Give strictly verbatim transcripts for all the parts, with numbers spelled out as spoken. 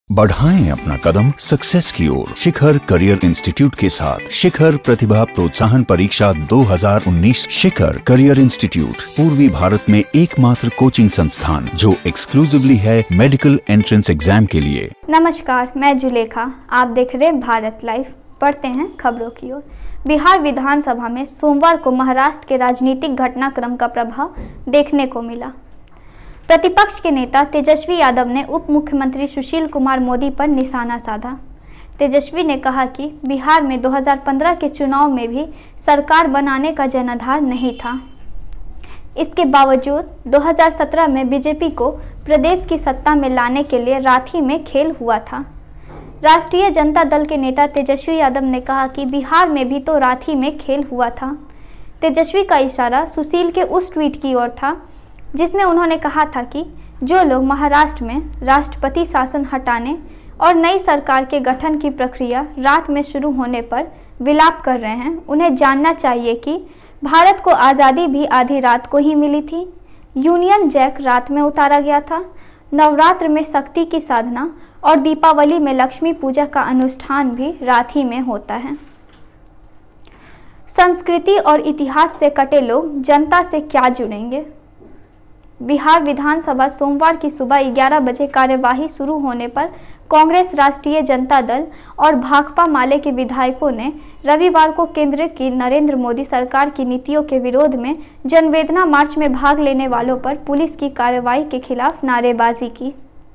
बढ़ाएं अपना कदम सक्सेस की ओर शिखर करियर इंस्टीट्यूट के साथ। शिखर प्रतिभा प्रोत्साहन परीक्षा दो हज़ार उन्नीस। शिखर करियर इंस्टीट्यूट पूर्वी भारत में एकमात्र कोचिंग संस्थान जो एक्सक्लूसिवली है मेडिकल एंट्रेंस एग्जाम के लिए। नमस्कार, मैं जुलेखा, आप देख रहे हैं भारत लाइव। बढ़ते हैं खबरों की ओर। बिहार विधानसभा में सोमवार को महाराष्ट्र के राजनीतिक घटनाक्रम का प्रभाव देखने को मिला। प्रतिपक्ष के नेता तेजस्वी यादव ने उप मुख्यमंत्री सुशील कुमार मोदी पर निशाना साधा। तेजस्वी ने कहा कि बिहार में दो हज़ार पंद्रह के चुनाव में भी सरकार बनाने का जनाधार नहीं था। इसके बावजूद दो हज़ार सत्रह में बीजेपी को प्रदेश की सत्ता में लाने के लिए रांची में खेल हुआ था। राष्ट्रीय जनता दल के नेता तेजस्वी यादव ने कहा कि बिहार में भी तो रांची में खेल हुआ था। तेजस्वी का इशारा सुशील के उस ट्वीट की ओर था जिसमें उन्होंने कहा था कि जो लोग महाराष्ट्र में राष्ट्रपति शासन हटाने और नई सरकार के गठन की प्रक्रिया रात में शुरू होने पर विलाप कर रहे हैं, उन्हें जानना चाहिए कि भारत को आज़ादी भी आधी रात को ही मिली थी। यूनियन जैक रात में उतारा गया था। नवरात्र में शक्ति की साधना और दीपावली में लक्ष्मी पूजा का अनुष्ठान भी रात ही में होता है। संस्कृति और इतिहास से कटे लोग जनता से क्या जुड़ेंगे। बिहार विधानसभा सोमवार की सुबह ग्यारह बजे कार्यवाही शुरू होने पर कांग्रेस, राष्ट्रीय जनता दल और भाकपा माले के विधायकों ने रविवार को केंद्र की नरेंद्र मोदी सरकार की नीतियों के विरोध में जनवेदना मार्च में भाग लेने वालों पर पुलिस की कार्रवाई के खिलाफ नारेबाजी की।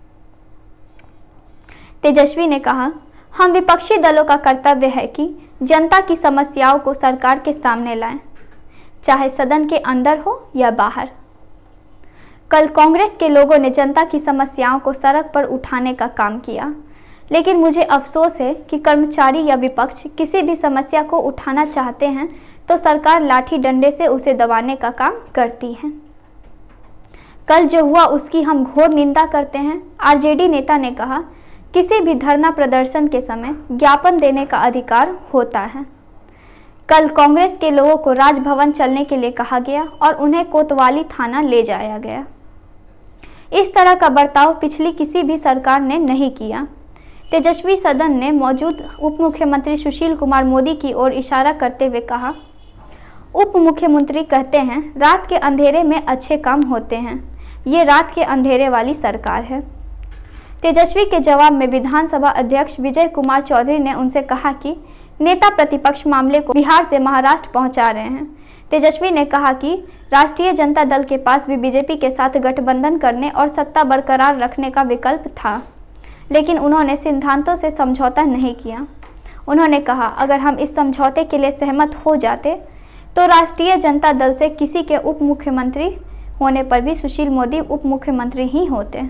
तेजस्वी ने कहा, हम विपक्षी दलों का कर्तव्य है कि जनता की समस्याओं को सरकार के सामने लाएं, चाहे सदन के अंदर हो या बाहर। कल कांग्रेस के लोगों ने जनता की समस्याओं को सड़क पर उठाने का काम किया, लेकिन मुझे अफसोस है कि कर्मचारी या विपक्ष किसी भी समस्या को उठाना चाहते हैं तो सरकार लाठी डंडे से उसे दबाने का काम करती है। कल जो हुआ उसकी हम घोर निंदा करते हैं। आरजेडी नेता ने कहा, किसी भी धरना प्रदर्शन के समय ज्ञापन देने का अधिकार होता है। कल कांग्रेस के लोगों को राजभवन चलने के लिए कहा गया और उन्हें कोतवाली थाना ले जाया गया। इस तरह का बर्ताव पिछली किसी भी सरकार ने नहीं किया। तेजस्वी सदन ने मौजूद उप मुख्यमंत्री सुशील कुमार मोदी की ओर इशारा करते हुए कहा, उप मुख्यमंत्री कहते हैं रात के अंधेरे में अच्छे काम होते हैं, ये रात के अंधेरे वाली सरकार है। तेजस्वी के जवाब में विधानसभा अध्यक्ष विजय कुमार चौधरी ने उनसे कहा कि नेता प्रतिपक्ष मामले को बिहार से महाराष्ट्र पहुंचा रहे हैं। तेजस्वी ने कहा कि राष्ट्रीय जनता दल के पास भी बीजेपी के साथ गठबंधन करने और सत्ता बरकरार रखने का विकल्प था, लेकिन उन्होंने सिद्धांतों से समझौता नहीं किया। उन्होंने कहा, अगर हम इस समझौते के लिए सहमत हो जाते तो राष्ट्रीय जनता दल से किसी के उप मुख्यमंत्री होने पर भी सुशील मोदी उप मुख्यमंत्री ही होते।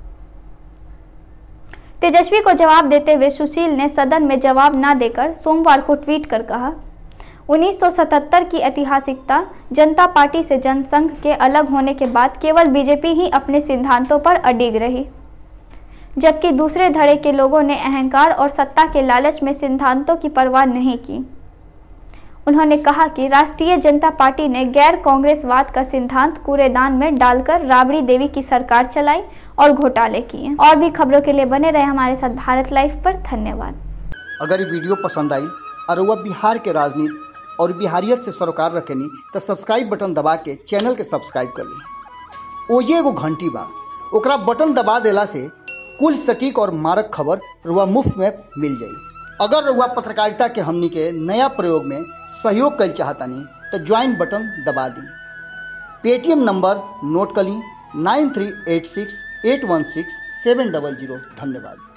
तेजस्वी को जवाब देते हुए सुशील ने सदन में जवाब न देकर सोमवार को ट्वीट कर कहा, उन्नीस सौ सतहत्तर की ऐतिहासिकता जनता पार्टी से जनसंघ के अलग होने के बाद केवल बीजेपी ही अपने सिद्धांतों पर अडिग रही, जबकि दूसरे धड़े के लोगों ने अहंकार और सत्ता के लालच में सिद्धांतों की परवाह नहीं की। उन्होंने कहा कि राष्ट्रीय जनता पार्टी ने गैर कांग्रेसवाद का सिद्धांत कूड़ेदान में डालकर राबड़ी देवी की सरकार चलाई और घोटाले किए। और भी खबरों के लिए बने रहे हमारे साथ भारत लाइव पर। धन्यवाद। अगर ये वीडियो पसंद आई और वह बिहार के राजनीति और बिहारियत से सरोकार रखेनी तो सब्सक्राइब बटन दबा के चैनल के सब्सक्राइब कर ली। ओजे एगो घंटी बा, ओकरा बटन दबा देला से कुल सटीक और मारक खबर रुआ मुफ्त में मिल जाई। अगर रुआ पत्रकारिता के हमनी के नया प्रयोग में सहयोग कर चाहतानी तो ज्वाइन बटन दबा दी। पेटीएम नंबर नोट कर ली, nine three eight six eight one six seven double zero. धन्यवाद।